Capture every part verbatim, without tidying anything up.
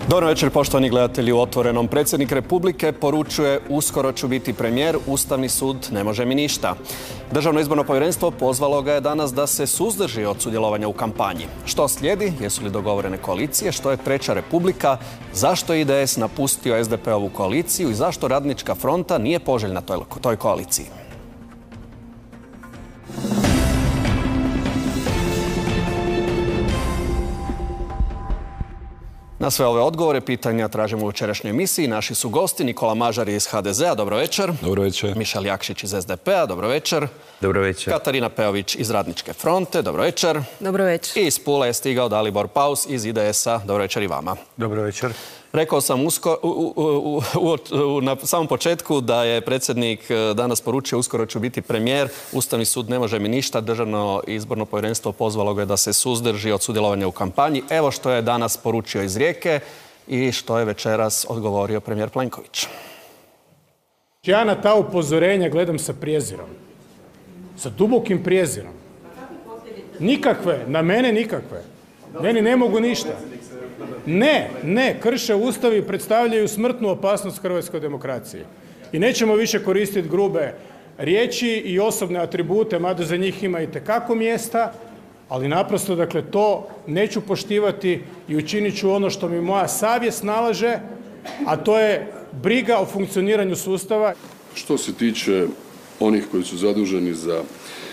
Dobro večer, poštovani gledatelji u Otvorenom. Predsjednik Republike poručuje: uskoro ću biti premijer, Ustavni sud ne može mi ništa. Državno izborno povjerenstvo pozvalo ga je danas da se suzdrži od sudjelovanja u kampanji. Što slijedi? Jesu li dogovorene koalicije? Što je Treća Republika? Zašto je I D S napustio S D P-ovu koaliciju i zašto Radnička fronta nije poželjna toj, toj koaliciji? Na sve ove odgovore, pitanja tražimo u večerašnjoj emisiji. Naši su gosti Nikola Mažar iz H D Z-a, dobro večer. Dobro večer. Mišel Jakšić iz S D P-a, dobro večer. Dobro večer. Katarina Peović iz Radničke fronte, dobro večer. Dobro večer. I iz Pule je stigao Dalibor Paus iz I D S-a, dobro večer i vama. Dobro večer. Rekao sam usko, u, u, u, u, na samom početku da je predsjednik danas poručio: uskoro ću biti premijer, Ustavni sud ne može mi ništa, Državno izborno povjerenstvo pozvalo ga je da se suzdrži od sudjelovanja u kampanji. Evo što je danas poručio iz Rijeke i što je večeras odgovorio premijer Plenković. Ja na ta upozorenja gledam sa prijezirom, sa dubokim prijezirom. Nikakve, na mene nikakve. Meni ne mogu ništa. Ne, ne, krše Ustav i predstavljaju smrtnu opasnost hrvatskoj demokraciji. I nećemo više koristiti grube riječi i osobne atribute, mada za njih ima itekako mjesta, ali naprosto, dakle, to neću poštivati i učinit ću ono što mi moja savjest nalaže, a to je briga o funkcioniranju sustava. Što se tiče onih koji su zaduženi za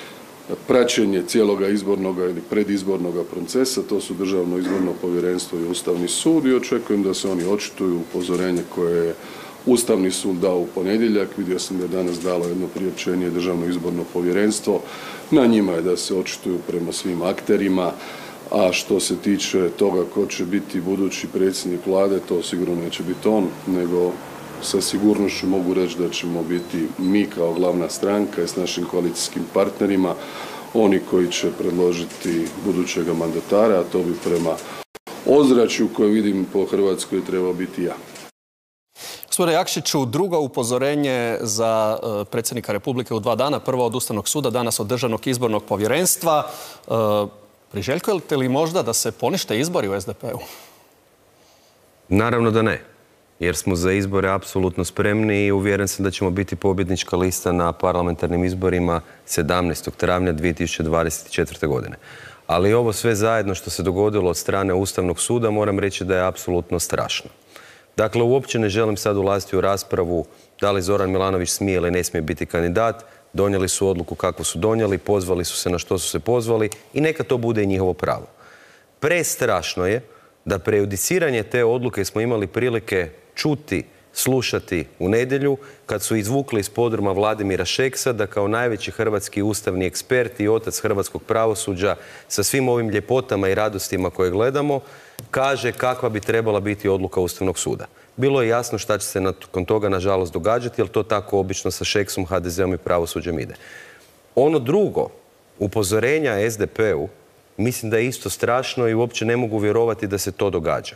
praćenje cijeloga izbornoga ili predizbornoga procesa, to su Državno izborno povjerenstvo i Ustavni sud, i očekujem da se oni očituju. Upozorenje koje je Ustavni sud dao u ponedjeljak, vidio sam da je danas dalo jedno priopćenje Državno izborno povjerenstvo, na njima je da se očituju prema svim akterima, a što se tiče toga ko će biti budući predsjednik vlade, to sigurno neće biti on, nego sa sigurnošću mogu reći da ćemo biti mi kao glavna stranka i s našim koalicijskim partnerima oni koji će predložiti budućega mandatara, a to bi prema ozračju koje vidim po Hrvatskoj trebao biti ja. Gospodine Jakšiću, drugo upozorenje za predsjednika Republike u dva dana, prvo od Ustavnog suda, danas od Državnog izbornog povjerenstva. Priželjkujete li možda da se ponište izbori u S D P-u? Naravno da ne, jer smo za izbore apsolutno spremni i uvjeren sam da ćemo biti pobjednička lista na parlamentarnim izborima sedamnaestog travnja dvije tisuće dvadeset četvrte. godine. Ali ovo sve zajedno što se dogodilo od strane Ustavnog suda, moram reći da je apsolutno strašno. Dakle, uopće ne želim sad ulaziti u raspravu da li Zoran Milanović smije ili ne smije biti kandidat. Donijeli su odluku kako su donijeli, pozvali su se na što su se pozvali i neka to bude i njihovo pravo. Prestrašno je da prejudiciranje te odluke smo imali prilike čuti, slušati u nedjelju, kad su izvukli iz podruma Vladimira Šeksa da kao najveći hrvatski ustavni ekspert i otac hrvatskog pravosuđa sa svim ovim ljepotama i radostima koje gledamo, kaže kakva bi trebala biti odluka Ustavnog suda. Bilo je jasno šta će se nakon toga nažalost događati, jer to tako obično sa Šeksom, H D Z-om i pravosuđem ide. Ono drugo, upozorenja S D P-u, mislim da je isto strašno i uopće ne mogu vjerovati da se to događa.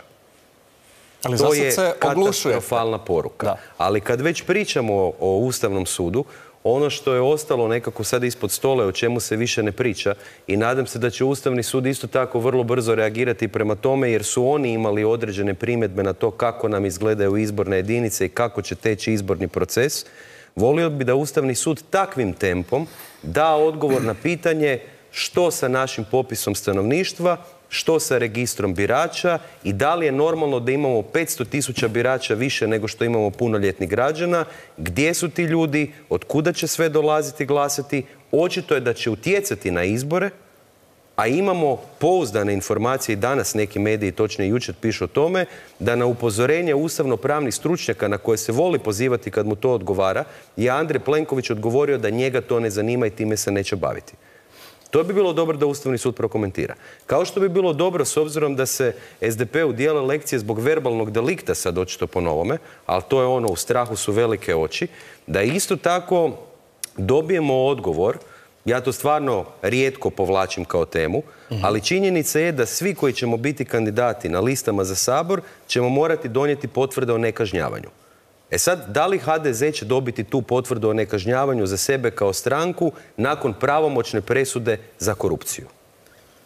Ali to je se katastrofalna poruka. Da. Ali kad već pričamo o, o Ustavnom sudu, ono što je ostalo nekako sad ispod stola, o čemu se više ne priča, i nadam se da će Ustavni sud isto tako vrlo brzo reagirati prema tome, jer su oni imali određene primjedbe na to kako nam izgledaju izborne jedinice i kako će teći izborni proces. Volio bi da Ustavni sud takvim tempom da odgovor na pitanje što sa našim popisom stanovništva, što sa registrom birača i da li je normalno da imamo petsto tisuća birača više nego što imamo punoljetnih građana, gdje su ti ljudi, od kuda će sve dolaziti glasati. Očito je da će utjecati na izbore, a imamo pouzdane informacije i danas neki mediji, točnije jučer, pišu o tome da na upozorenje ustavno-pravnih stručnjaka na koje se voli pozivati kad mu to odgovara, je Andrej Plenković odgovorio da njega to ne zanima i time se neće baviti. To bi bilo dobro da Ustavni sud prokomentira. Kao što bi bilo dobro, s obzirom da se S D P-u dijele lekcije zbog verbalnog delikta, sad očito po novome, ali to je ono, u strahu su velike oči, da isto tako dobijemo odgovor. Ja to stvarno rijetko povlačim kao temu, ali činjenica je da svi koji ćemo biti kandidati na listama za Sabor ćemo morati donijeti potvrde o nekažnjavanju. E sad, da li H D Z će dobiti tu potvrdu o nekažnjavanju za sebe kao stranku nakon pravomoćne presude za korupciju?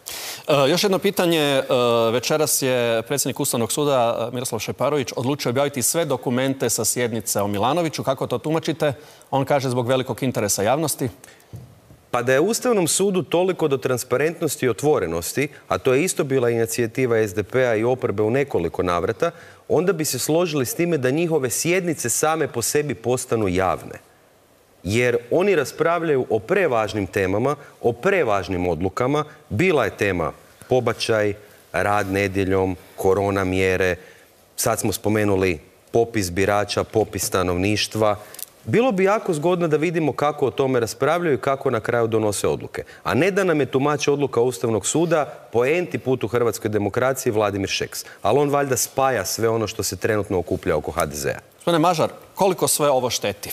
Još jedno pitanje. Večeras je predsjednik Ustavnog suda Miroslav Šeparović odlučio objaviti sve dokumente sa sjednice o Milanoviću. Kako to tumačite? On kaže zbog velikog interesa javnosti. Pa da je Ustavnom sudu toliko do transparentnosti i otvorenosti, a to je isto bila inicijativa es de pe a i oporbe u nekoliko navrata, onda bi se složili s time da njihove sjednice same po sebi postanu javne. Jer oni raspravljaju o prevažnim temama, o prevažnim odlukama. Bila je tema pobačaj, rad nedjeljom, korona mjere, sad smo spomenuli popis birača, popis stanovništva. Bilo bi jako zgodno da vidimo kako o tome raspravljaju i kako na kraju donose odluke. A ne da nam je tumač odluka Ustavnog suda po enti put u hrvatskoj demokraciji Vladimir Šeks. Ali on valjda spaja sve ono što se trenutno okuplja oko ha de ze a. Gospodine Mažar, koliko sve ovo šteti?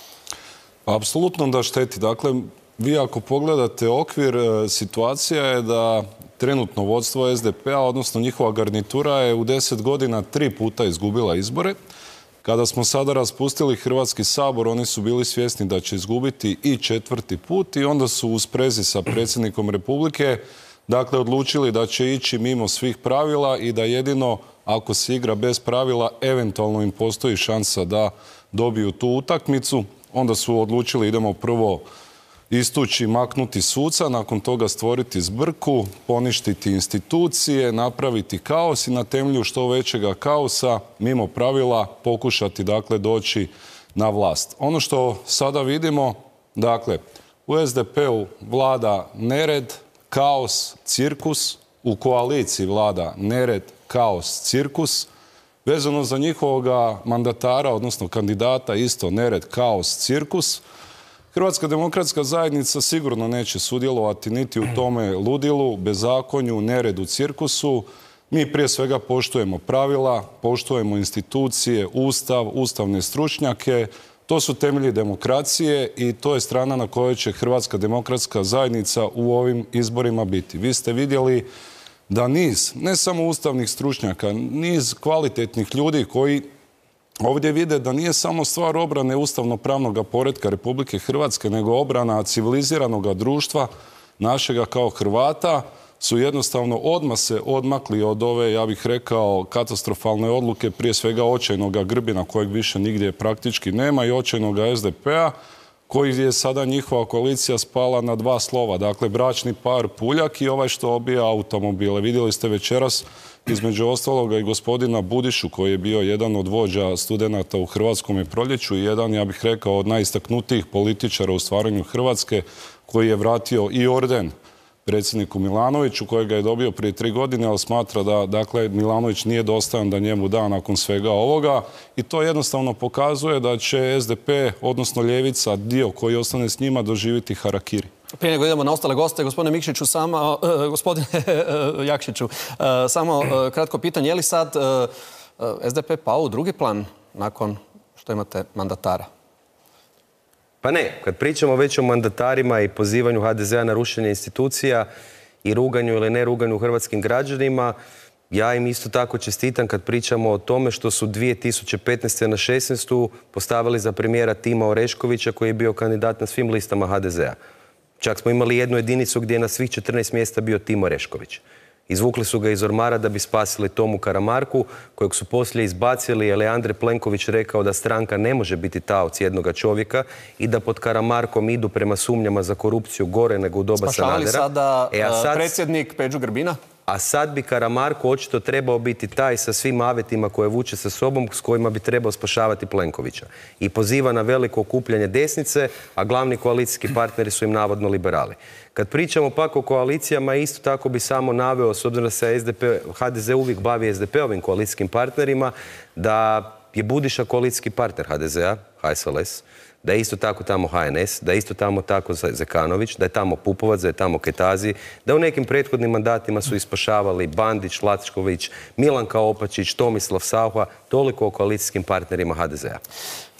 Apsolutno da šteti. Dakle, vi ako pogledate okvir, situacija je da trenutno vodstvo es de pe a, odnosno njihova garnitura, je u deset godina tri puta izgubila izbore. Kada smo sada raspustili Hrvatski sabor, oni su bili svjesni da će izgubiti i četvrti put i onda su u sprezi sa predsjednikom Republike dakle odlučili da će ići mimo svih pravila i da jedino ako se igra bez pravila eventualno im postoji šansa da dobiju tu utakmicu. Onda su odlučili idemo prvo istući, maknuti suca, nakon toga stvoriti zbrku, poništiti institucije, napraviti kaos i na temelju što većega kaosa, mimo pravila, pokušati dakle doći na vlast. Ono što sada vidimo, dakle, u es de pe u vlada nered, kaos, cirkus, u koaliciji vlada nered, kaos, cirkus. Vezano za njihovoga mandatara, odnosno kandidata, isto nered, kaos, cirkus. Hrvatska demokratska zajednica sigurno neće sudjelovati niti u tome ludilu, bezakonju, neredu, cirkusu. Mi prije svega poštujemo pravila, poštujemo institucije, ustav, ustavne stručnjake. To su temelji demokracije i to je strana na kojoj će Hrvatska demokratska zajednica u ovim izborima biti. Vi ste vidjeli da niz, ne samo ustavnih stručnjaka, niz kvalitetnih ljudi koji ovdje vide da nije samo stvar obrane ustavno-pravnog poretka Republike Hrvatske, nego obrana civiliziranog društva našega kao Hrvata, su jednostavno odmah se odmakli od ove, ja bih rekao, katastrofalne odluke, prije svega očajnoga Grbina, kojeg više nigdje praktički nema, i očajnoga es de pe a, koji je sada njihova koalicija spala na dva slova. Dakle, bračni par Puljak i ovaj što obija automobile. Vidjeli ste večeras između ostaloga i gospodina Budišu, koji je bio jedan od vođa studenata u Hrvatskom proljeću i jedan, ja bih rekao, od najistaknutijih političara u stvaranju Hrvatske, koji je vratio i orden predsjedniku Milanoviću, kojega je dobio prije tri godine, ali smatra da, dakle, Milanović nije dostojan da njemu da nakon svega ovoga. I to jednostavno pokazuje da će es de pe, odnosno ljevica, dio koji ostane s njima, doživjeti harakiri. Prije nego idemo na ostale goste, gospodine Mikšiću, samo, uh, gospodine Jakšiću, uh, samo uh, kratko pitanje. Je li sad uh, es de pe pao u drugi plan nakon što imate mandatara? Pa ne, kad pričamo već o mandatarima i pozivanju ha de ze a na rušenje institucija i ruganju ili ne ruganju hrvatskim građanima, ja im isto tako čestitam kad pričamo o tome što su dvije tisuće petnaeste na šesnaestu postavili za premijera Tima Oreškovića, koji je bio kandidat na svim listama ha de ze a. Čak smo imali jednu jedinicu gdje je na svih četrnaest mjesta bio Timo Orešković. Izvukli su ga iz ormara da bi spasili Tomu Karamarku, kojeg su poslije izbacili jer je Andrej Plenković rekao da stranka ne može biti taoc jednoga čovjeka i da pod Karamarkom idu prema sumnjama za korupciju gore nego u doba Sanadera. Spašavali sada e, sad, predsjednik Peđu Grbina? A sad bi Karamarko očito trebao biti taj sa svim avetima koje vuče sa sobom, s kojima bi trebao spašavati Plenkovića. I poziva na veliko okupljanje desnice, a glavni koalicijski partneri su im navodno liberali. Kad pričamo pak o koalicijama, isto tako bi samo naveo, s obzirom da se es de pe, ha de ze uvijek bavi es de pe-ovim koalicijskim partnerima, da je Budiša koalicijski partner ha de ze a, ha es el es, da je isto tako tamo ha en es, da je isto tamo tako Zekanović, da je tamo Pupovac, da je tamo Ketazi, da u nekim prethodnim mandatima su ispašavali Bandić, Lacković, Milanka Opačić, Tomislav Saucha, toliko o koalicijskim partnerima ha de ze a.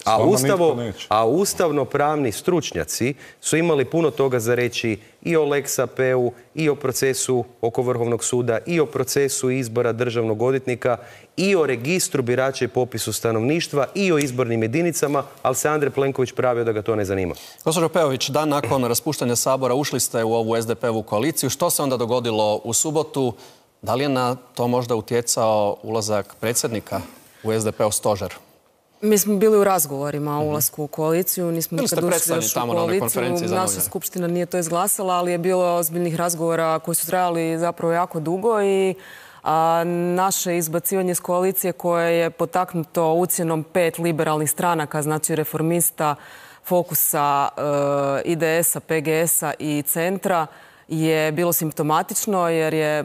A, ustavo, a ustavno-pravni stručnjaci su imali puno toga za reći i o Lex A P-u, i o procesu oko Vrhovnog suda, i o procesu izbora državnog odvjetnika, i o registru birača i popisu stanovništva, i o izbornim jedinicama, ali se Andrej Plenković pravio da ga to ne zanima. Gospođo Peović, dan nakon raspuštanja Sabora ušli ste u ovu S D P-ovu koaliciju. Što se onda dogodilo u subotu? Da li je na to možda utjecao ulazak predsjednika u S D P-ov stožer? Mi smo bili u razgovorima o ulasku u koaliciju, nismo nikad ušli još u koaliciju. Naša skupština nije to izglasala, ali je bilo ozbiljnih razgovora koji su trajali zapravo jako dugo i a, naše izbacivanje iz koalicije koje je potaknuto ucjenom pet liberalnih stranaka, znači Reformista, Fokusa, e, I D S-a, P G S-a i Centra, je bilo simptomatično jer je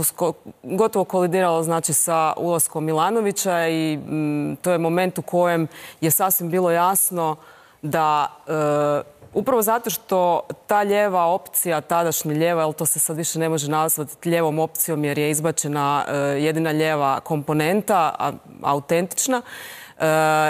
gotovo kolidiralo znači sa ulaskom Milanovića i m, to je moment u kojem je sasvim bilo jasno da e, upravo zato što ta lijeva opcija, tadašnja lijeva, jer to se sad više ne može nazvati lijevom opcijom jer je izbačena e, jedina lijeva komponenta, a, autentična, e,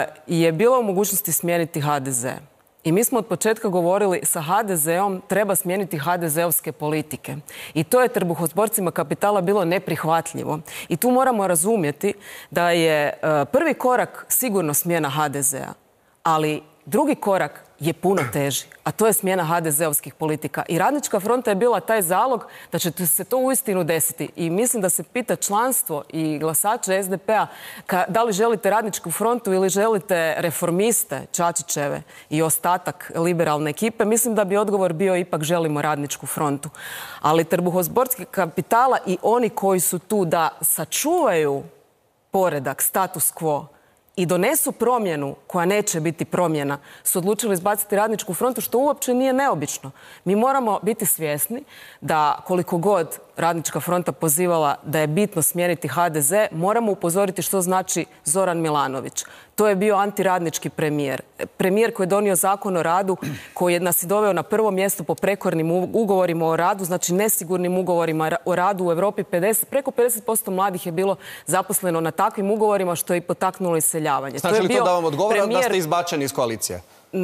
je bila u mogućnosti smijeniti H D Z. I mi smo od početka govorili sa H D Z-om treba smijeniti H D Z-ovske politike. I to je trbuhozborcima kapitala bilo neprihvatljivo. I tu moramo razumjeti da je prvi korak sigurno smjena H D Z-a, ali drugi korak je puno teži, a to je smjena H D Z-ovskih politika. I Radnička fronta je bila taj zalog da će se to uistinu desiti. I mislim da se pita članstvo i glasače S D P-a da li želite Radničku frontu ili želite Reformiste, Čačićeve i ostatak liberalne ekipe. Mislim da bi odgovor bio ipak želimo Radničku frontu. Ali trbuhozborski kapitala i oni koji su tu da sačuvaju poredak, status quo, i donesu promjenu koja neće biti promjena, su odlučili izbaciti Radničku frontu, što uopće nije neobično. Mi moramo biti svjesni da koliko god Radnička fronta pozivala da je bitno smijeniti H D Z, moramo upozoriti što znači Zoran Milanović. To je bio antiradnički premijer. Premijer koji je donio zakon o radu, koji je nas i doveo na prvo mjesto po prekornim ugovorima o radu, znači nesigurnim ugovorima o radu u Europi. pedeset, preko pedeset posto mladih je bilo zaposleno na takvim ugovorima, što je i potaknulo iseljavanje. Znači li to da vam odgovara da ste izbačeni iz koalicije?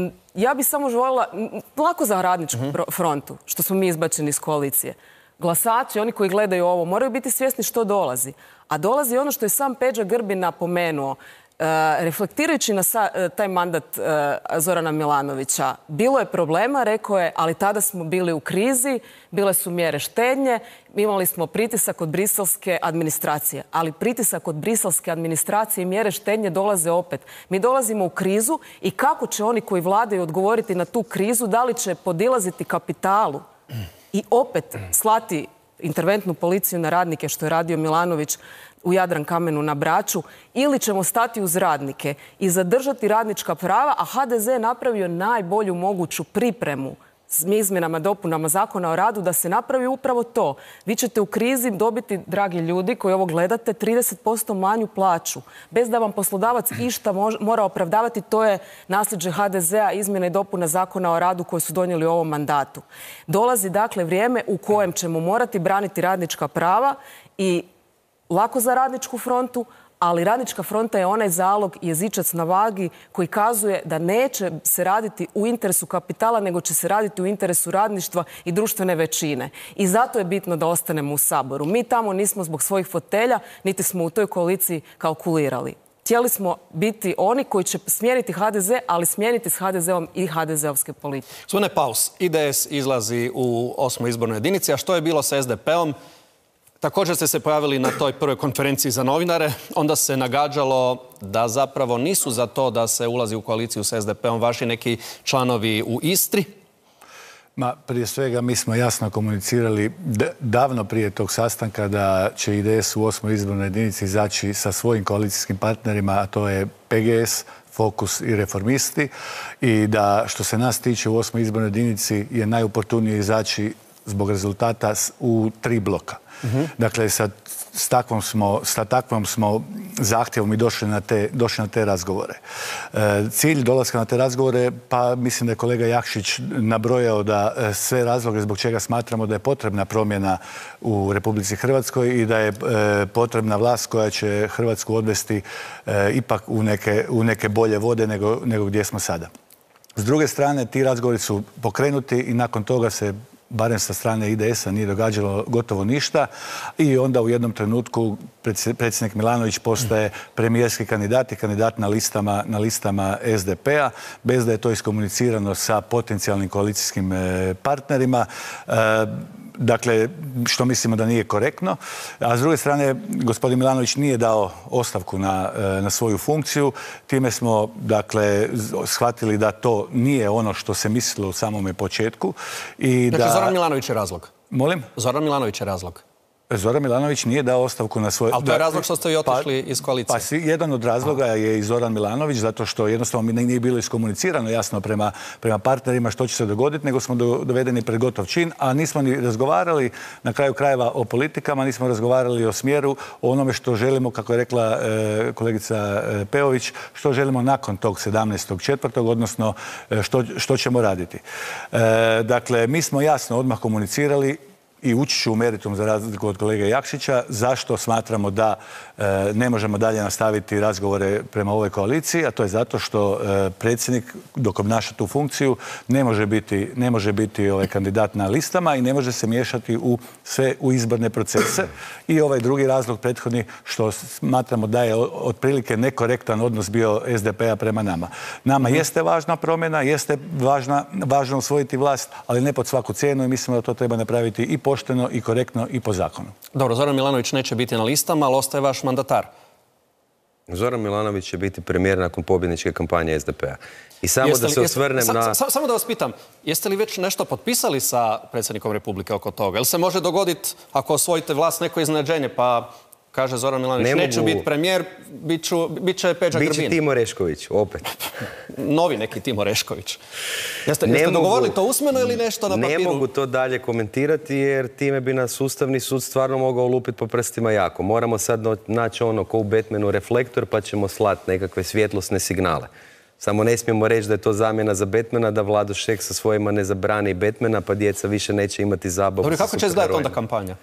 Ja bih samo željela, lako za Radničku frontu, što smo mi izbačeni iz koalicije. Glasači, oni koji gledaju ovo, moraju biti svjesni što dolazi. A dolazi ono što je sam Peđa Grbin napomenuo. Uh, reflektirajući na sa, uh, taj mandat uh, Zorana Milanovića, bilo je problema, rekao je, ali tada smo bili u krizi, bile su mjere štednje, imali smo pritisak od briselske administracije, ali pritisak od briselske administracije i mjere štednje dolaze opet. Mi dolazimo u krizu i kako će oni koji vladaju odgovoriti na tu krizu, da li će podilaziti kapitalu i opet slati interventnu policiju na radnike, što je radio Milanović u Jadrankamenu na Braču, ili ćemo stati uz radnike i zadržati radnička prava, a H D Z je napravio najbolju moguću pripremu s izmjenama, dopunama zakona o radu da se napravi upravo to. Vi ćete u krizi dobiti, dragi ljudi koji ovo gledate, trideset posto manju plaću. Bez da vam poslodavac išta mora opravdavati, to je nasljeđe H D Z-a, izmjene i dopuna zakona o radu koje su donijeli u ovom mandatu. Dolazi dakle vrijeme u kojem ćemo morati braniti radnička prava i lako za Radničku frontu, ali Radnička fronta je onaj zalog i jezičac na vagi koji kazuje da neće se raditi u interesu kapitala, nego će se raditi u interesu radništva i društvene većine. I zato je bitno da ostanemo u Saboru. Mi tamo nismo zbog svojih fotelja, niti smo u toj koaliciji kalkulirali. Htjeli smo biti oni koji će smijeniti H D Z, ali smijeniti s H D Z-om i H D Z-ovske politike. Gospodine Paus, I D S izlazi u osmoj izbornoj jedinici, a što je bilo sa S D P-om? Također ste se pojavili na toj prvoj konferenciji za novinare. Onda se nagađalo da zapravo nisu za to da se ulazi u koaliciju s S D P-om vaši neki članovi u Istri. Ma, prije svega mi smo jasno komunicirali davno prije tog sastanka da će I D S u osmoj izbornoj jedinici izaći sa svojim koalicijskim partnerima, a to je P G S, Fokus i Reformisti, i da što se nas tiče u osmoj izbornoj jedinici je najuportunije izaći zbog rezultata u tri bloka. Uh-huh. Dakle, sa, s, takvom smo, sa takvom smo zahtjevom i došli na te, došli na te razgovore. E, cilj dolaska na te razgovore, pa mislim da je kolega Jakšić nabrojao da e, sve razloge zbog čega smatramo da je potrebna promjena u Republici Hrvatskoj i da je e, potrebna vlast koja će Hrvatsku odvesti e, ipak u neke, u neke bolje vode nego, nego gdje smo sada. S druge strane, ti razgovori su pokrenuti i nakon toga se barem sa strane I D S-a nije događalo gotovo ništa i onda u jednom trenutku predsjednik Milanović postaje premijerski kandidat i kandidat na listama, na listama S D P-a, bez da je to iskomunicirano sa potencijalnim koalicijskim partnerima. Dakle, što mislimo da nije korektno. A s druge strane, gospodin Milanović nije dao ostavku na, na svoju funkciju. Time smo, dakle, shvatili da to nije ono što se mislilo u samome početku. I dakle, da... Zoran Milanović je razlog? Molim? Zoran Milanović je razlog? Zoran Milanović nije dao ostavku na svoj... Ali to je razlog što ste vi otišli pa, iz koalicije? Pa jedan od razloga je i Zoran Milanović, zato što jednostavno mi nije bilo iskomunicirano jasno prema, prema partnerima što će se dogoditi, nego smo do, dovedeni pred gotov čin, a nismo ni razgovarali na kraju krajeva o politikama, nismo razgovarali o smjeru, o onome što želimo, kako je rekla e, kolegica e, Peović, što želimo nakon tog sedamnaestog četvrtog odnosno e, što, što ćemo raditi. E, dakle, mi smo jasno odmah komunicirali i ući ću u meritum za razliku od kolege Jakšića, zašto smatramo da e, ne možemo dalje nastaviti razgovore prema ovoj koaliciji, a to je zato što e, predsjednik, dok obnaša tu funkciju, ne može biti, ne može biti ovaj kandidat na listama i ne može se miješati u sve u izborne procese. I ovaj drugi razlog prethodni, što smatramo da je otprilike nekorektan odnos bio S D P-a prema nama. Nama mm-hmm. jeste važna promjena, jeste važna, važno osvojiti vlast, ali ne pod svaku cijenu i mislimo da to treba napraviti i pošteno i korektno i po zakonu. Dobro, Zoran Milanović neće biti na listama, ali ostaje vaš mandatar. Zoran Milanović će biti premijer nakon pobjedničke kampanje S D P-a. I samo jeste da li, se jeste, osvrnem sa, na... Sa, samo da vas pitam, jeste li već nešto potpisali sa predsjednikom Republike oko toga? Jel se može dogoditi, ako osvojite vlast, neko iznenađenje, pa kaže Zoran Milanović, ne neću mogu... biti premijer, bit, ću, bit će Peđa Grbin. Biće Timo Orešković, opet. Novi neki Timo Orešković. Jeste, jeste mogu, dogovorili to usmeno ili nešto na papiru? Ne mogu to dalje komentirati jer time bi nas Ustavni sud stvarno mogao lupiti po prstima jako. Moramo sad naći ono ko u Batmanu reflektor pa ćemo slati nekakve svjetlosne signale. Samo ne smijemo reći da je to zamjena za Batmana, da Vlado Šeks sa svojima ne zabrani Batmana, pa djeca više neće imati zabavu. Dobro, kako će izgledati onda kampanja?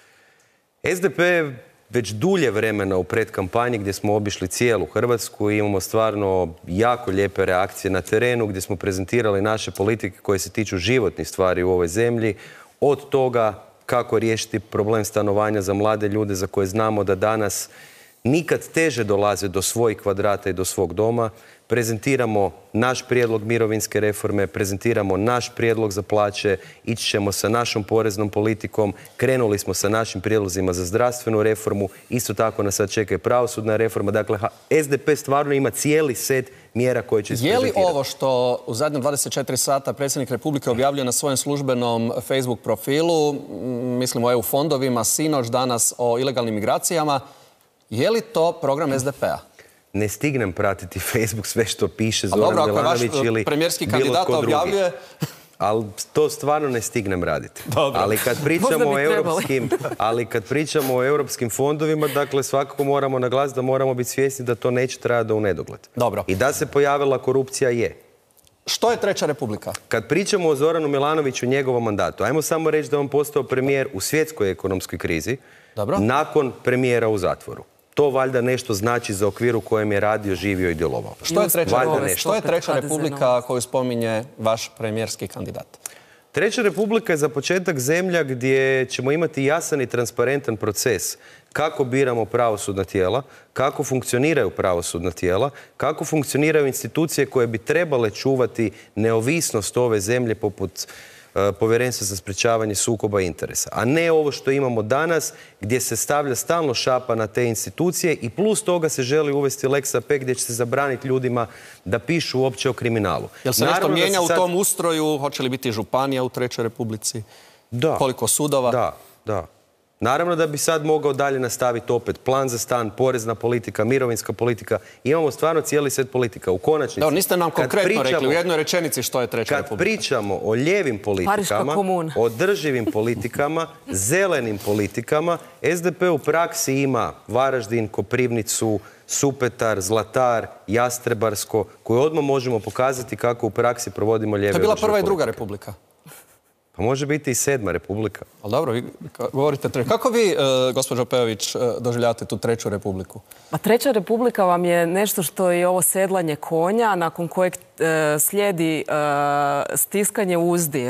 S D P već dulje vremena u predkampanji gdje smo obišli cijelu Hrvatsku i imamo stvarno jako lijepe reakcije na terenu gdje smo prezentirali naše politike koje se tiču životnih stvari u ovoj zemlji. Od toga kako riješiti problem stanovanja za mlade ljude za koje znamo da danas nikad teže dolaze do svojih kvadrata i do svog doma. Prezentiramo naš prijedlog mirovinske reforme, prezentiramo naš prijedlog za plaće, ići ćemo sa našom poreznom politikom, krenuli smo sa našim prijedlozima za zdravstvenu reformu, isto tako nas sad čeka i pravosudna reforma. Dakle, S D P stvarno ima cijeli set mjera koje će isprezentirati. Je li ovo što u zadnjem dvadeset četiri sata predsjednik Republike objavljuje na svojem službenom Facebook profilu, mislim o E U fondovima, sinoć, danas o ilegalnim migracijama, je li to program S D P-a? Ne stignem pratiti Facebook sve što piše Zoran Milanović ili bilo tko drugi. Dobro, ako je vaš premijerski kandidat objavljuje... Ali to stvarno ne stignem raditi. Dobro. Ali kad pričamo o europskim, ali kad pričamo o europskim fondovima, dakle svakako moramo naglasiti da moramo biti svjesni da to neće trajati do u nedogled. Dobro. I da se pojavila korupcija je. Što je Treća Republika? Kad pričamo o Zoranu Milanoviću i njegovom mandatu, ajmo samo reći da on postao premijer u svjetskoj ekonomskoj krizi, dobro, nakon premijera u zatvoru. To valjda nešto znači za okvir u kojem je radio, živio i djelovao. Što je Treća, što je treća Republika koju spominje vaš premijerski kandidat? Treća Republika je za početak zemlja gdje ćemo imati jasan i transparentan proces kako biramo pravosudna tijela, kako funkcioniraju pravosudna tijela, kako funkcioniraju institucije koje bi trebale čuvati neovisnost ove zemlje poput Povjerenstva za sprečavanje sukoba interesa. A ne ovo što imamo danas gdje se stavlja stalno šapa na te institucije i plus toga se želi uvesti Lex A P gdje će se zabraniti ljudima da pišu uopće o kriminalu. Jel se nešto mijenja u tom ustroju? Hoće li biti županija u Trećoj Republici? Da. Koliko sudova? Da, da. Naravno da bi sad mogao dalje nastaviti opet plan za stan, porezna politika, mirovinska politika. Imamo stvarno cijeli set politika. U konačnici... Da, niste nam konkretno rekli u jednoj rečenici što je Treća Kad republika. pričamo o lijevim politikama, održivim politikama, zelenim politikama, S D P u praksi ima Varaždin, Koprivnicu, Supetar, Zlatar, Jastrebarsko, koje odmah možemo pokazati kako u praksi provodimo lijeve održive politike. To je bila prva i druga politike. republika. Pa može biti i sedma republika. Ali dobro, vi govorite treću. Kako vi, gospođo Pejović, doživljavate tu Treću republiku? Pa Treća republika vam je nešto što je ovo sedlanje konja, nakon kojeg slijedi stiskanje uzdi.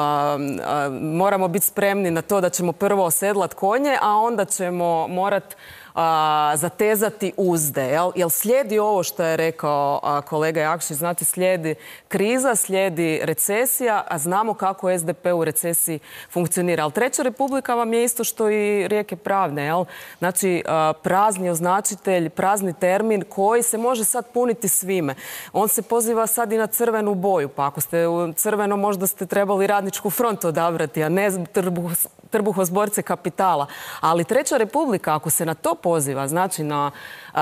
Moramo biti spremni na to da ćemo prvo osedlat konje, a onda ćemo morat zatezati uzde. Jel slijedi ovo što je rekao kolega Jakšić, znači slijedi kriza, slijedi recesija, a znamo kako S D P u recesiji funkcionira. Ali Treća republika vam je isto što i rijeke pravne. Znači prazni označitelj, prazni termin koji se može sad puniti svime. On se poziva sad i na crvenu boju, pa ako ste u crveno možda ste trebali Radničku frontu odabrati, a ne trbuhozborce kapitala. Ali Treća republika, ako se na to poziva, znači na a,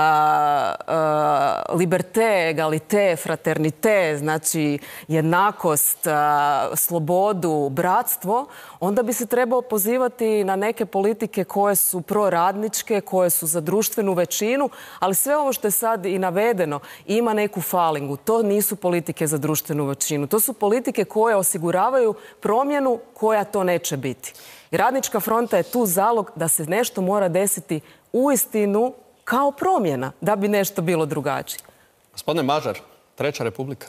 a, liberté, egalité, fraternité, znači jednakost, a, slobodu, bratstvo, onda bi se trebao pozivati na neke politike koje su proradničke, koje su za društvenu većinu, ali sve ovo što je sad i navedeno ima neku falingu. To nisu politike za društvenu većinu. To su politike koje osiguravaju promjenu koja to neće biti. I Radnička fronta je tu zalog da se nešto mora desiti uistinu kao promjena, da bi nešto bilo drugačije. Gospodine Mažar, Treća republika.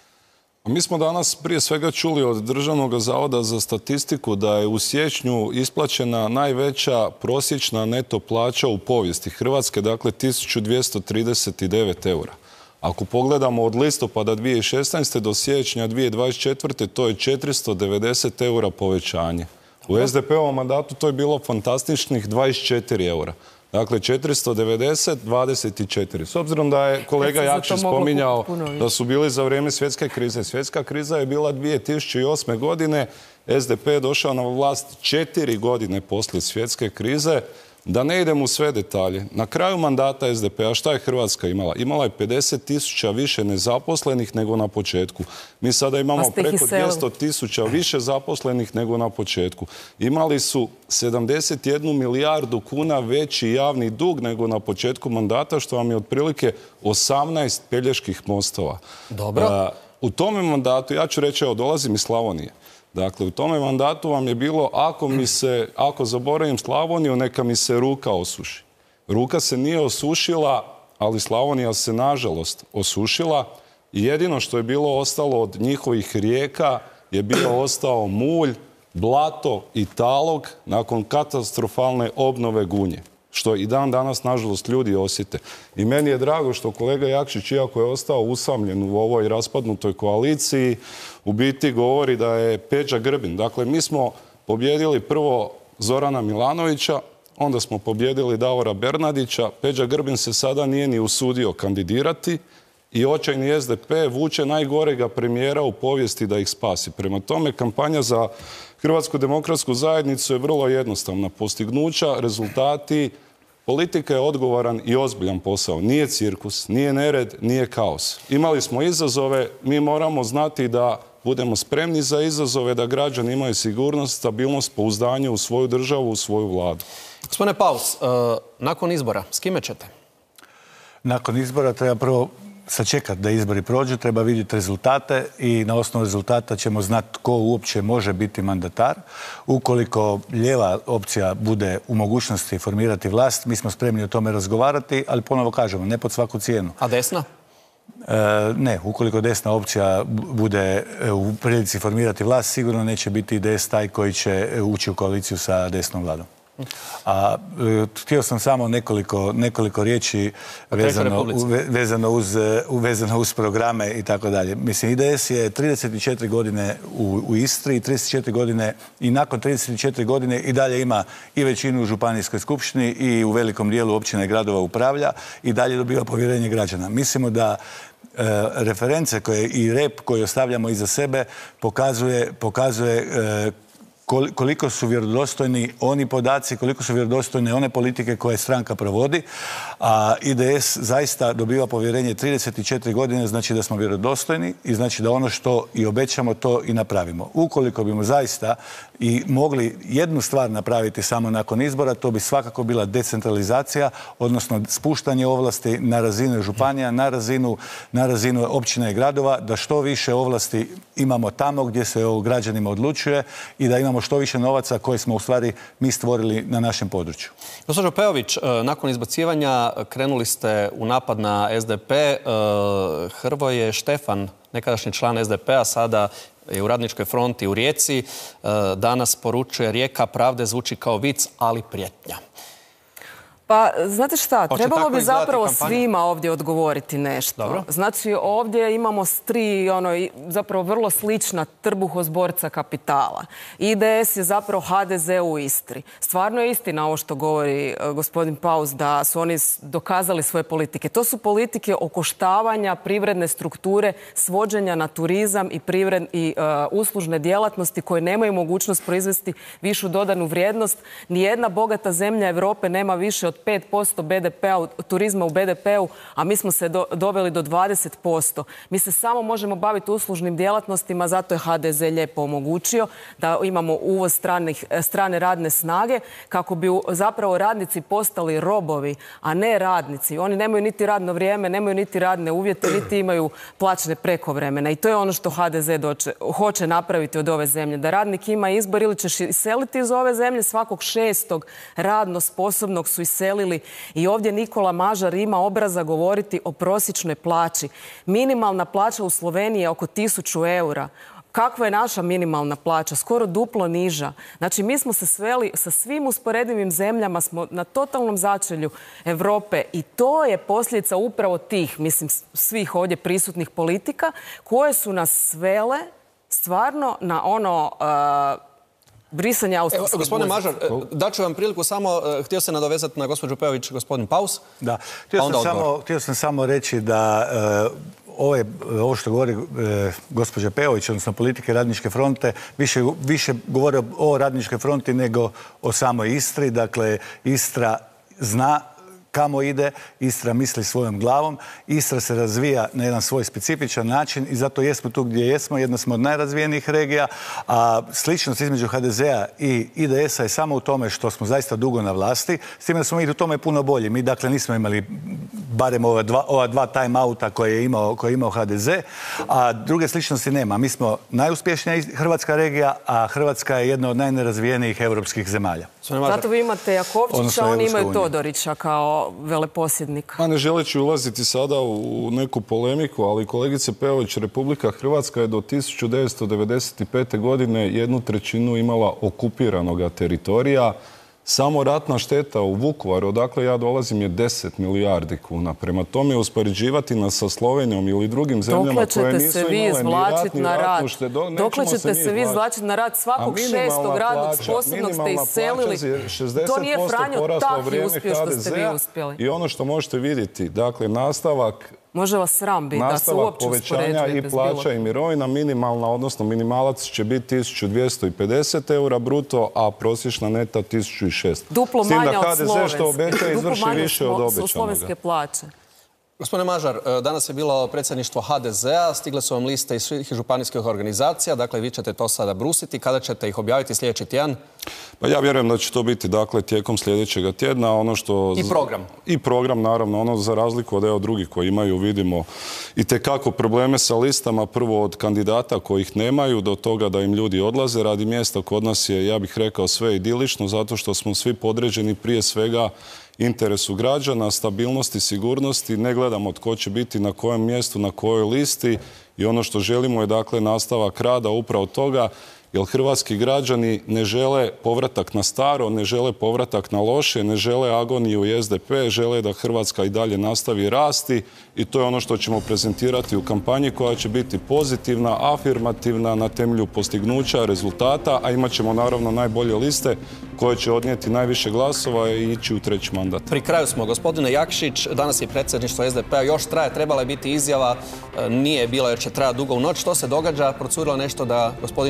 Mi smo danas prije svega čuli od Državnog zavoda za statistiku da je u siječnju isplaćena najveća prosječna neto plaća u povijesti Hrvatske, dakle tisuću dvjesto trideset devet eura. Ako pogledamo od listopada dvije tisuće šesnaeste. do siječnja dvije tisuće dvadeset četvrte. to je četiristo devedeset eura povećanje. U S D P-ovom mandatu to je bilo fantastičnih dvadeset četiri eura. Dakle, četiristo devedeset, dvadeset četiri. S obzirom da je kolega Jakšić spominjao da su bili za vrijeme svjetske krize. Svjetska kriza je bila dvije tisuće osme. godine. S D P je došao na vlast četiri godine poslije svjetske krize. Da ne idem u sve detalje. Na kraju mandata S D P-a šta je Hrvatska imala? Imala je pedeset tisuća više nezaposlenih nego na početku. Mi sada imamo preko dvjesto tisuća više zaposlenih nego na početku. Imali su sedamdeset jednu milijardu kuna veći javni dug nego na početku mandata, što vam je otprilike osamnaest Peljeških mostova. Dobro. Uh, u tome mandatu, ja ću reći, evo, dolazim iz Slavonije. Dakle, u tome mandatu vam je bilo, ako mi se, ako zaboravim Slavoniju, neka mi se ruka osuši. Ruka se nije osušila, ali Slavonija se, nažalost, osušila. I jedino što je bilo ostalo od njihovih rijeka je bilo ostao mulj, blato i talog nakon katastrofalne obnove Gunje. Što i dan danas, nažalost, ljudi osjete. I meni je drago što kolega Jakšić, iako je ostao usamljen u ovoj raspadnutoj koaliciji, u biti govori da je Peđa Grbin. Dakle, mi smo pobjedili prvo Zorana Milanovića, onda smo pobjedili Davora Bernardića. Peđa Grbin se sada nije ni usudio kandidirati i očajni S D P vuče najgorega premijera u povijesti da ih spasi. Prema tome, kampanja za Hrvatsku demokratsku zajednicu je vrlo jednostavna. Postignuća, rezultati, politika je odgovoran i ozbiljan posao. Nije cirkus, nije nered, nije kaos. Imali smo izazove, mi moramo znati da budemo spremni za izazove, da građani imaju sigurnost, stabilnost, pouzdanje u svoju državu, u svoju vladu. Gospodine Paus, nakon izbora, s kime ćete? Nakon izbora treba prvo sačekati da izbori prođu, treba vidjeti rezultate i na osnovu rezultata ćemo znati tko uopće može biti mandatar. Ukoliko lijeva opcija bude u mogućnosti formirati vlast, mi smo spremni o tome razgovarati, ali ponovo kažemo, ne pod svaku cijenu. A desna? E, ne, ukoliko desna opcija bude u prilici formirati vlast, sigurno neće biti I D S taj koji će ući u koaliciju sa desnom vladom. A e, htio sam samo nekoliko, nekoliko riječi vezano, vezano, uz, vezano uz programe i tako dalje. Mislim, I D S je trideset četiri godine u, u Istri i trideset četiri godine i nakon trideset četiri godine i dalje ima i većinu u županijskoj skupštini i u velikom dijelu općina i gradova upravlja i dalje dobiva povjerenje građana. Mislimo da e, reference koje i rep koji ostavljamo iza sebe pokazuje, pokazuje e, koliko su vjerodostojni oni podaci, koliko su vjerodostojne one politike koje stranka provodi. A I D S zaista dobiva povjerenje trideset četiri godine, znači da smo vjerodostojni i znači da ono što i obećamo to i napravimo. Ukoliko bimo zaista i mogli jednu stvar napraviti samo nakon izbora, to bi svakako bila decentralizacija, odnosno spuštanje ovlasti na razinu županija, na razinu, na razinu općina i gradova, da što više ovlasti imamo tamo gdje se o građanima odlučuje i da imamo što više novaca koje smo u stvari mi stvorili na našem području. Gospođo Peović, nakon izbacivanja krenuli ste u napad na S D P. Hrvoje Štefan, nekadašnji član S D P-a, sada je u Radničkoj fronti u Rijeci. Danas poručuje: Rijeka pravde zvuči kao vic, ali prijetnja. Pa, znate šta, trebalo bi zapravo svima ovdje odgovoriti nešto. Dobro. Znači, ovdje imamo tri, ono, zapravo vrlo slična trbuhozborca kapitala. I D S je zapravo H D Z u Istri. Stvarno je istina ovo što govori uh, gospodin Paus, da su oni dokazali svoje politike. To su politike okoštavanja privredne strukture, svođenja na turizam i, privred, i uh, uslužne djelatnosti koje nemaju mogućnost proizvesti višu dodanu vrijednost. Nijedna bogata zemlja Europe nema više od pet posto B D P-a, turizma u B D P-u, a mi smo se do, doveli do dvadeset posto. Mi se samo možemo baviti uslužnim djelatnostima, zato je H D Z lijepo omogućio da imamo uvoz stranih, strane radne snage, kako bi zapravo radnici postali robovi, a ne radnici. Oni nemaju niti radno vrijeme, nemaju niti radne uvjete, niti imaju plaćne prekovremena. I to je ono što H D Z doće, hoće napraviti od ove zemlje. Da radnik ima izbor, ili ćeš iseliti iz ove zemlje, svakog šestog radno sposobnog su iselili. I ovdje Nikola Mažar ima obraza govoriti o prosječnoj plaći. Minimalna plaća u Sloveniji je oko tisuću eura. Kakva je naša minimalna plaća? Skoro duplo niža. Znači, mi smo se sveli sa svim usporedivim zemljama, smo na totalnom začelju Europe i to je posljedica upravo tih, mislim, svih ovdje prisutnih politika koje su nas svele stvarno na ono... Uh, brisanje austrijskog. Gospodine Mažar, daću vam priliku samo, htio se nadovezati na gospođu Peović, gospodin Paus. Da, htio sam, samo, htio sam samo reći da uh, ove, ovo što govori uh, gospođa Peović, odnosno politike Radničke fronte, više, više govore o Radničkoj fronti nego o samoj Istri. Dakle, Istra zna kamo ide, Istra misli svojom glavom, Istra se razvija na jedan svoj specifičan način i zato jesmo tu gdje jesmo, jedna smo od najrazvijenijih regija, a sličnost između H D Z-a i I D S-a je samo u tome što smo zaista dugo na vlasti, s tim da smo mi u tome puno bolji. Mi dakle nismo imali barem ova dva, ova dva time-outa koje je imao, koje je imao H D Z, a druge sličnosti nema. Mi smo najuspješnija hrvatska regija, a Hrvatska je jedna od najnerazvijenijih europskih zemalja. Zato vi imate Jakovčića, oni imaju Todorića kao veleposjednika. Pa ne želeći ulaziti sada u neku polemiku, ali kolegice Peović, Republika Hrvatska je do tisuću devetsto devedeset pete. godine jednu trećinu imala okupiranoga teritorija. Samo ratna šteta u Vukovaru, odakle ja dolazim, je deset milijardi kuna. Prema tome, uspoređivati nas sa Slovenijom ili drugim zemljama koje nisu imale ni rat, ni ratnu štetu. Dokle ćete se vi izvlačiti na rat? Svakog šestog radnog sposobnog ste iselili. To nije Franjo Tahi uspio što ste vi uspjeli. I ono što možete vidjeti, dakle, nastavak Može vas sram biti da se uopće uspoređuje. Nastavak povećanja i plaća i mirovina, minimalna, odnosno minimalac će biti tisuću dvjesto pedeset eura bruto, a prosječna neta tisuću šesto. Duplo manja od H D Z što obeća izvrši više od obećanoga. Slovenske plaće. Gospodine Mažar, danas je bilo predsjedništvo H D Z-a, stigle su vam liste iz svih županijskih organizacija, dakle vi ćete to sada brusiti. Kada ćete ih objaviti sljedeći tjedan? Pa ja vjerujem da će to biti dakle tijekom sljedećeg tjedna. Ono što... I program? I program, naravno. Ono za razliku od evo drugih koji imaju, vidimo i tekako probleme sa listama. Prvo od kandidata kojih nemaju do toga da im ljudi odlaze radi mjesta. Kod nas je, ja bih rekao, sve idilično zato što smo svi podređeni prije svega interesu građana, stabilnosti, sigurnosti. Ne gledamo tko će biti na kojem mjestu, na kojoj listi i ono što želimo je dakle nastavak rada upravo toga, jer hrvatski građani ne žele povratak na staro, ne žele povratak na loše, ne žele agoniju i S D P, žele da Hrvatska i dalje nastavi rasti i to je ono što ćemo prezentirati u kampanji koja će biti pozitivna, afirmativna na temelju postignuća, rezultata, a imat ćemo naravno najbolje liste koje će odnijeti najviše glasova i ići u treći mandat. Pri kraju smo. Gospodine Jakšić, danas je predsjedništvo S D P-a, još traje, trebala je biti izjava, nije bila jer će trajati dugo u noć. Što se događa? Procurilo nešto da gospodin Čačić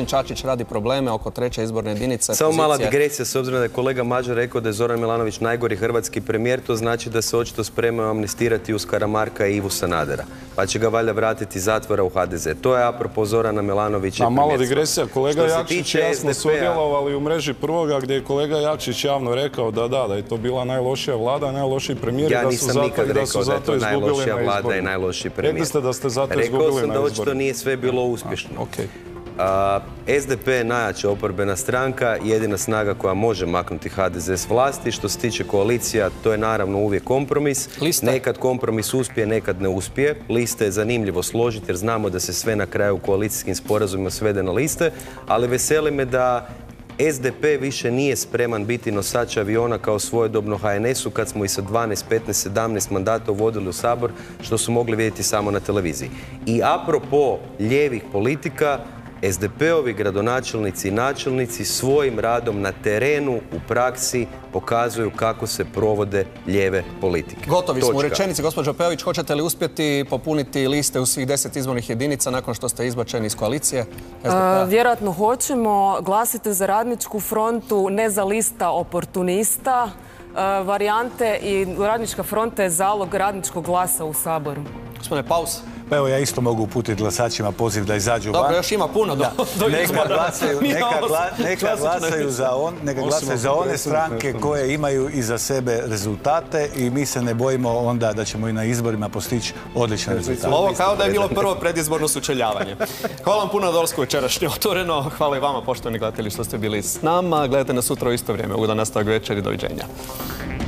radi probleme oko treće izborne jedinice. Samo mala digresija, s obzirom da je kolega Mađar rekao da je Zoran Milanović najgori hrvatski premijer, to znači da se očito spremaju amnestirati uz Karamarka i Ivu Sanadera. Pa će ga valjda vratiti iz zatvora u ha de ze. To je apropo Zorana Milanovića. A mala digresija, kolega Jakšić i ja smo sudjelovali u mreži Prvoga gdje je kolega Jakšić javno rekao da da, da je to bila najlošija vlada, najlošiji premijer. Ja nisam nikad rekao da je to najlošija vlada i najlošiji premijer. Rekli ste da ste zato izgubili na izborima. Rekao sam da očito nije sve bilo uspješno. es de pe je najjača oporbena stranka, jedina snaga koja može maknuti ha de ze s vlasti. Što se tiče koalicija, to je naravno uvijek kompromis. Nekad kompromis uspije, nekad ne uspije. Liste je zanimljivo složiti jer znamo da se sve na kraju koalicijskim sporazumima svede na liste, ali veseli me da es de pe više nije spreman biti nosač aviona kao svojedobno ha en esu kad smo i sa dvanaest, petnaest, sedamnaest mandata uvodili u Sabor, što su mogli vidjeti samo na televiziji. I apropo lijevih politika, es de pe-ovi gradonačelnici i načelnici svojim radom na terenu u praksi pokazuju kako se provode lijeve politike. Gotovi smo u rečenici. Gospođo Peović, hoćete li uspjeti popuniti liste u svih deset izbornih jedinica nakon što ste izbačeni iz koalicije es de pe-a? Vjerojatno hoćemo. Glasite za Radničku frontu, ne za lista oportunista. Varijante i Radnička fronta je zalog radničkog glasa u Saboru. Gospodine Paus. Pa evo, ja isto mogu uputiti glasačima poziv da izađu van. Dobro, još ima puno do, do neka glasaju, neka gla, neka glasaju za on, neka glasaju za one stranke koje imaju iza sebe rezultate i mi se ne bojimo onda da ćemo i na izborima postići odlične rezultate. Ovo kao da je bilo prvo predizborno sučeljavanje. Hvala vam puno na dolasku večerašnje Otvoreno. Hvala i vama, poštovani gledatelji, što ste bili s nama. Gledajte nas sutra u isto vrijeme. Ugodan nastavak večeri. Doviđenja.